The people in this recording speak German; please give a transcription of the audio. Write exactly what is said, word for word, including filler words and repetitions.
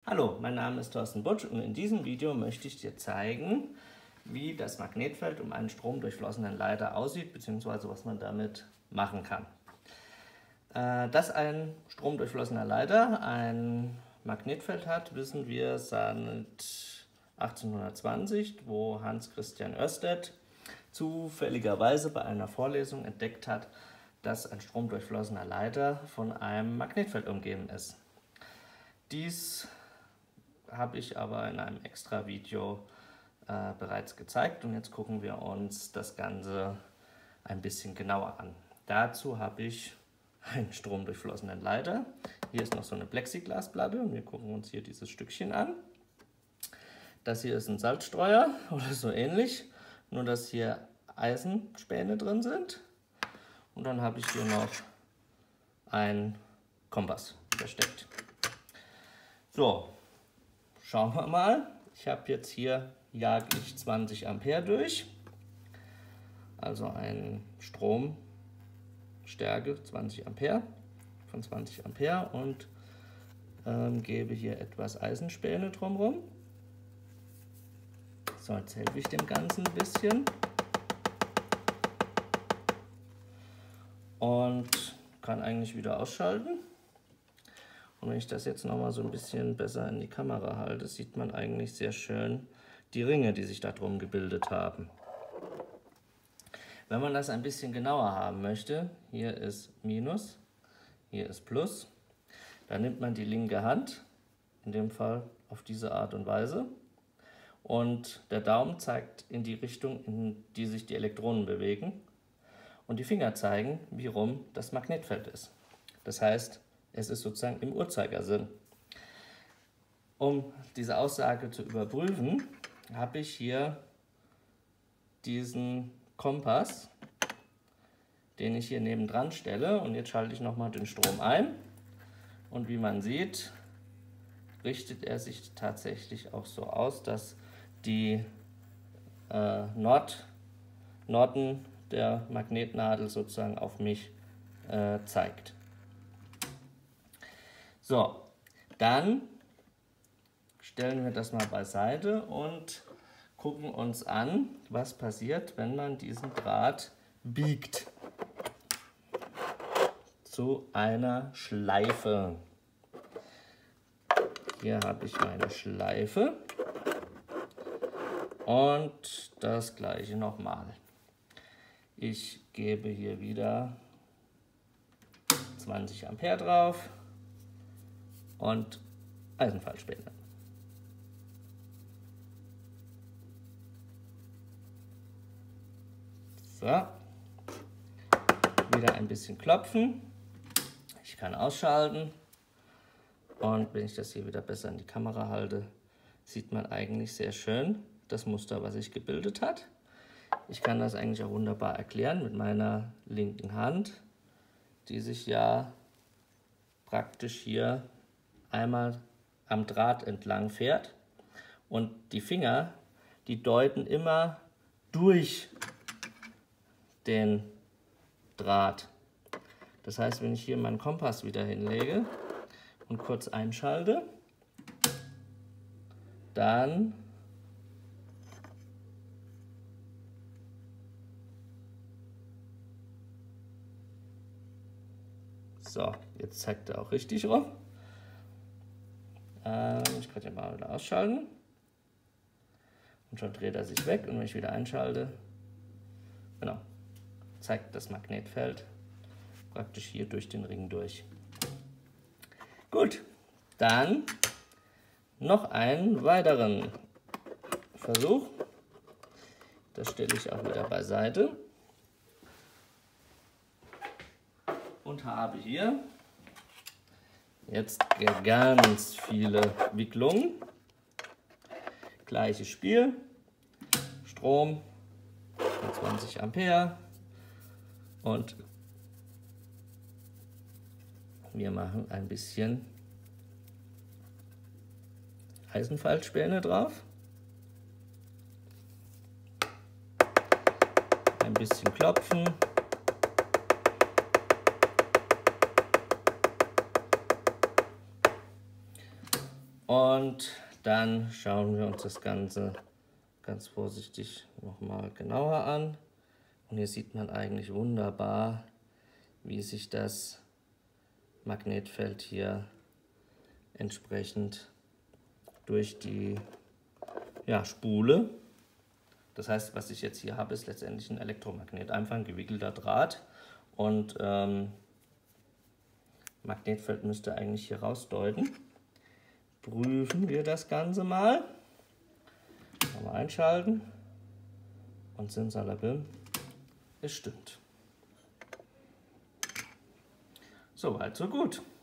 Hallo, mein Name ist Thorsten Butsch und in diesem Video möchte ich dir zeigen, wie das Magnetfeld um einen stromdurchflossenen Leiter aussieht, beziehungsweise was man damit machen kann. Dass ein stromdurchflossener Leiter ein Magnetfeld hat, wissen wir seit achtzehnhundertzwanzig, wo Hans Christian Ørsted zufälligerweise bei einer Vorlesung entdeckt hat, dass ein stromdurchflossener Leiter von einem Magnetfeld umgeben ist. Dies habe ich aber in einem extra Video äh, bereits gezeigt und jetzt gucken wir uns das Ganze ein bisschen genauer an. Dazu habe ich einen stromdurchflossenen Leiter. Hier ist noch so eine Plexiglasplatte und wir gucken uns hier dieses Stückchen an. Das hier ist ein Salzstreuer oder so ähnlich, nur dass hier Eisenspäne drin sind. Und dann habe ich hier noch einen Kompass versteckt. So, schauen wir mal. Ich habe jetzt hier, jage ich zwanzig Ampere durch, also eine Stromstärke zwanzig Ampere von zwanzig Ampere und ähm, gebe hier etwas Eisenspäne drumherum. So, jetzt helfe ich dem Ganzen ein bisschen. Und kann eigentlich wieder ausschalten. Und wenn ich das jetzt noch mal so ein bisschen besser in die Kamera halte, sieht man eigentlich sehr schön die Ringe, die sich da drum gebildet haben. Wenn man das ein bisschen genauer haben möchte, hier ist Minus, hier ist Plus, dann nimmt man die linke Hand, in dem Fall auf diese Art und Weise, und der Daumen zeigt in die Richtung, in die sich die Elektronen bewegen. Und die Finger zeigen, wie rum das Magnetfeld ist. Das heißt, es ist sozusagen im Uhrzeigersinn. Um diese Aussage zu überprüfen, habe ich hier diesen Kompass, den ich hier nebendran stelle. Und jetzt schalte ich nochmal den Strom ein. Und wie man sieht, richtet er sich tatsächlich auch so aus, dass die äh, Nord, Norden der Magnetnadel sozusagen auf mich äh, zeigt. So, dann stellen wir das mal beiseite und gucken uns an, was passiert, wenn man diesen Draht biegt zu einer Schleife. Hier habe ich meine Schleife und das gleiche nochmal. Ich gebe hier wieder zwanzig Ampere drauf und Eisenfallspäne. So, wieder ein bisschen klopfen. Ich kann ausschalten und wenn ich das hier wieder besser in die Kamera halte, sieht man eigentlich sehr schön das Muster, was sich gebildet hat. Ich kann das eigentlich auch wunderbar erklären mit meiner linken Hand, die sich ja praktisch hier einmal am Draht entlang fährt. Und die Finger, die deuten immer durch den Draht. Das heißt, wenn ich hier meinen Kompass wieder hinlege und kurz einschalte, dann so, jetzt zeigt er auch richtig rum. Ähm, ich kann ja mal wieder ausschalten. Und schon dreht er sich weg. Und wenn ich wieder einschalte, genau, zeigt das Magnetfeld praktisch hier durch den Ring durch. Gut, dann noch einen weiteren Versuch. Das stelle ich auch wieder beiseite. Und habe hier jetzt ganz viele Wicklungen. Gleiches Spiel. Strom von zwanzig Ampere. Und wir machen ein bisschen Eisenfallspäne drauf. Ein bisschen klopfen. Und dann schauen wir uns das Ganze ganz vorsichtig nochmal genauer an. Und hier sieht man eigentlich wunderbar, wie sich das Magnetfeld hier entsprechend durch die ja, Spule. Das heißt, was ich jetzt hier habe, ist letztendlich ein Elektromagnet, einfach ein gewickelter Draht. Und ähm, Magnetfeld müsste eigentlich hier rausdeuten. Prüfen wir das Ganze mal. Mal einschalten. Und simsalabim, es stimmt. Soweit, so gut.